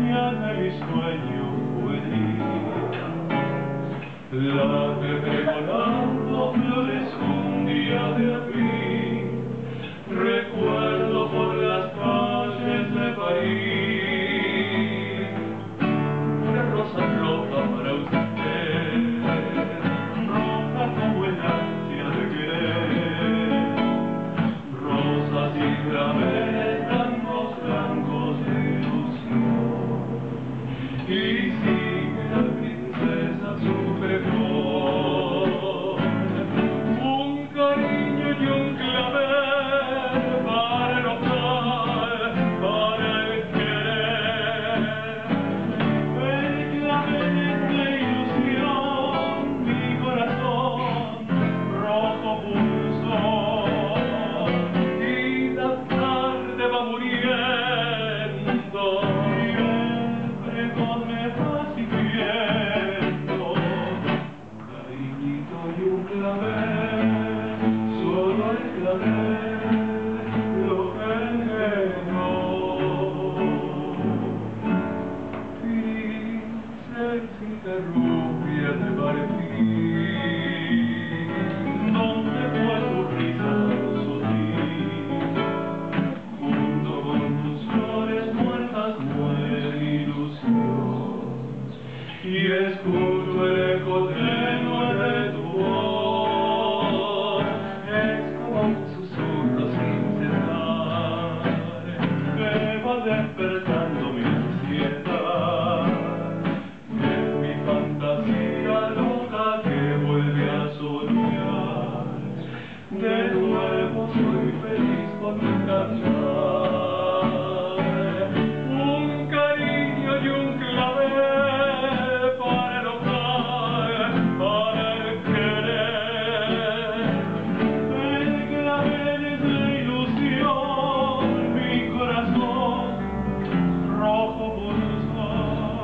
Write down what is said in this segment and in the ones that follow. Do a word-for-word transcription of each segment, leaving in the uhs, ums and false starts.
mañana mi sueño fue la que pregonando flores un día de abril, recuerdo por las calles de París, una rosa roja para usted, roja como el ansia de querer, rosas y claveles blancos, blancos de ilusión, y sigue la princesa su pregón, un cariño y un clavel para enojar, para el querer, el clavel es de ilusión, mi corazón rojo pulsó, y la tarde va muriendo, y el pregón me va siguiendo, un cariñito y un clavel, solo el clavel lo engendró. Princesita rubia de marfil, ¿dónde fue tu risa sutil? Junto con tus flores muertas muere ilusión, y escucho el eco tenue de tu voz, es como un susurro sin cesar, que va despertando mi ansiedad, es mi fantasía loca que vuelve a soñar, de nuevo soy feliz con mi cantar, un cariño y un clavel para enojar, para el querer, el clavel es de ilusión, mi corazón rojo pulsó,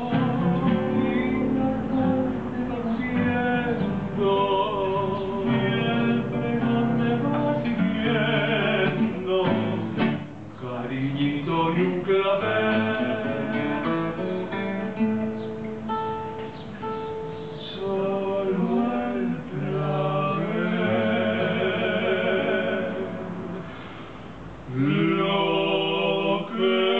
y la tarde va muriendo, y el pregón me va siguiendo, cariñito y un clavel, solo el clavel lo que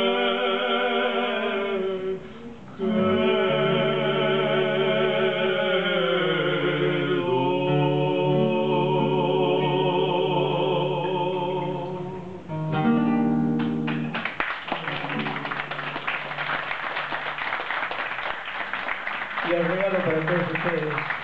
Y el regalo para todos ustedes.